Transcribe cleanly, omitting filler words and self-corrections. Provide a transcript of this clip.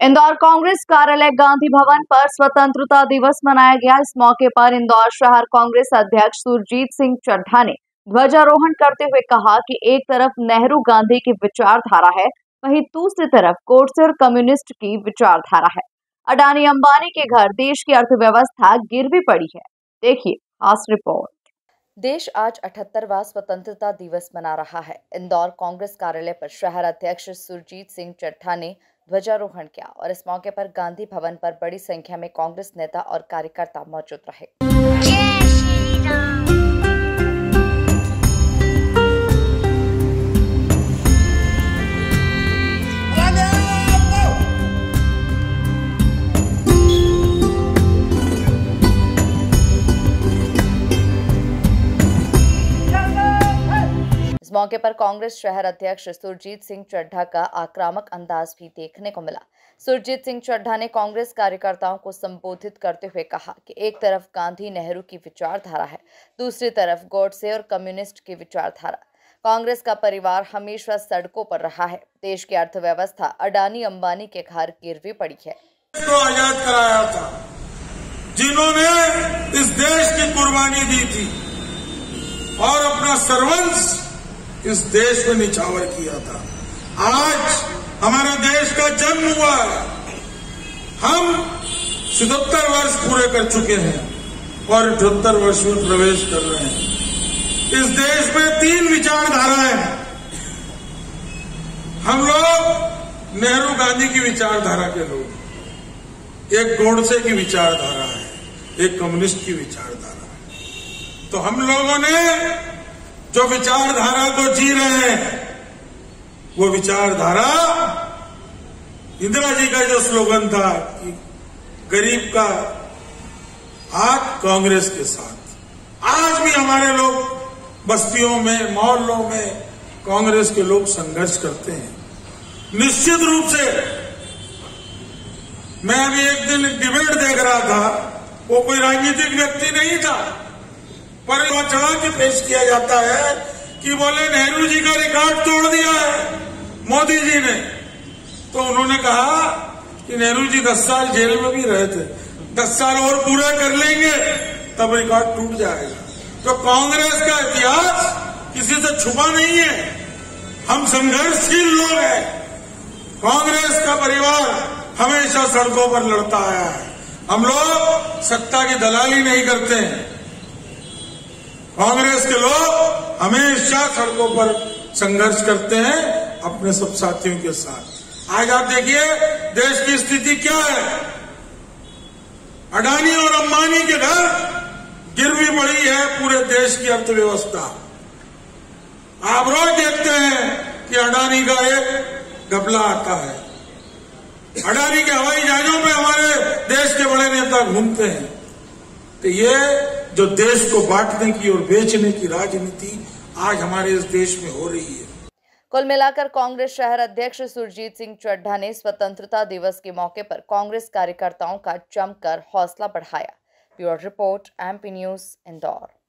इंदौर कांग्रेस कार्यालय गांधी भवन पर स्वतंत्रता दिवस मनाया गया। इस मौके पर इंदौर शहर कांग्रेस अध्यक्ष सुरजीत सिंह चड्ढा ने ध्वजारोहण करते हुए कहा कि एक तरफ नेहरू गांधी की विचारधारा है, वहीं दूसरी तरफ गोडसे और कम्युनिस्ट की विचारधारा है। अडानी अंबानी के घर देश की अर्थव्यवस्था गिरवी पड़ी है। देखिए खास रिपोर्ट। देश आज 78वां स्वतंत्रता दिवस मना रहा है। इंदौर कांग्रेस कार्यालय पर शहर अध्यक्ष सुरजीत सिंह चड्ढा ने ध्वजारोहण किया और इस मौके पर गांधी भवन पर बड़ी संख्या में कांग्रेस नेता और कार्यकर्ता मौजूद रहे। जय श्री राम। इस मौके पर कांग्रेस शहर अध्यक्ष सुरजीत सिंह चड्ढा का आक्रामक अंदाज भी देखने को मिला। सुरजीत सिंह चड्ढा ने कांग्रेस कार्यकर्ताओं को संबोधित करते हुए कहा कि एक तरफ गांधी नेहरू की विचारधारा है, दूसरी तरफ गोडसे और कम्युनिस्ट की विचारधारा। कांग्रेस का परिवार हमेशा सड़कों पर रहा है। देश की अर्थव्यवस्था अडानी अंबानी के घर गिरवी पड़ी है। को आजाद कराया था, जिन्होंने इस देश की कुर्बानी दी थी और अपना सर्वंस इस देश में निछावर किया था। आज हमारे देश का जन्म हुआ है। हम 77 वर्ष पूरे कर चुके हैं और 78 वर्ष में प्रवेश कर रहे हैं। इस देश में 3 विचारधाराएं हैं। हम लोग नेहरू गांधी की विचारधारा के लोग, एक गोडसे की विचारधारा है, एक कम्युनिस्ट की विचारधारा है। तो हम लोगों ने जो विचारधारा को जी रहे हैं, वो विचारधारा इंदिरा जी का जो स्लोगन था कि गरीब का हाथ कांग्रेस के साथ, आज भी हमारे लोग बस्तियों में, मोहल्लों में कांग्रेस के लोग संघर्ष करते हैं। निश्चित रूप से मैं अभी एक दिन डिबेट देख रहा था, वो कोई राजनीतिक व्यक्ति नहीं था, पर चढ़ा के पेश किया जाता है कि बोले नेहरू जी का रिकॉर्ड तोड़ दिया है मोदी जी ने। तो उन्होंने कहा कि नेहरू जी 10 साल जेल में भी रहे थे, 10 साल और पूरे कर लेंगे तब रिकॉर्ड टूट जाएगा। तो कांग्रेस का इतिहास किसी से छुपा नहीं है। हम संघर्षशील लोग हैं। कांग्रेस का परिवार हमेशा सड़कों पर लड़ता आया है। हम लोग सत्ता की दलाली नहीं करते हैं। कांग्रेस के लोग हमेशा सड़कों पर संघर्ष करते हैं अपने सब साथियों के साथ। आज आप देखिए देश की स्थिति क्या है। अडानी और अंबानी के घर गिरवी पड़ी है पूरे देश की अर्थव्यवस्था। आप रोज देखते हैं कि अडानी का एक घपला आता है। अडानी के हवाई जहाजों में हमारे देश के बड़े नेता घूमते हैं। तो ये जो देश को बांटने की और बेचने की राजनीति आज हमारे इस देश में हो रही है। कुल मिलाकर कांग्रेस शहर अध्यक्ष सुरजीत सिंह चड्ढा ने स्वतंत्रता दिवस के मौके पर कांग्रेस कार्यकर्ताओं का जमकर हौसला बढ़ाया। Bureau report, MP news, Indore.